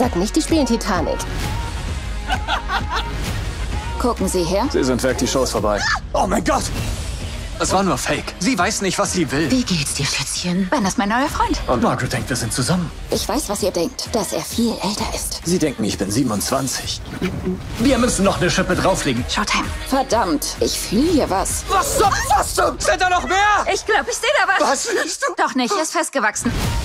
Sag nicht, die spielen Titanic. Gucken Sie her. Sie sind weg, die Show ist vorbei. Oh mein Gott! Es war nur Fake. Sie weiß nicht, was sie will. Wie geht's dir, Schätzchen? Ben ist mein neuer Freund. Und Margaret denkt, wir sind zusammen. Ich weiß, was ihr denkt, dass er viel älter ist. Sie denken, ich bin 27. Wir müssen noch eine Schippe drauflegen. Showtime. Verdammt, ich fühle hier was. Was zum? Sind da noch mehr? Ich glaube, ich sehe da was. Was siehst du? Doch nicht, er ist festgewachsen.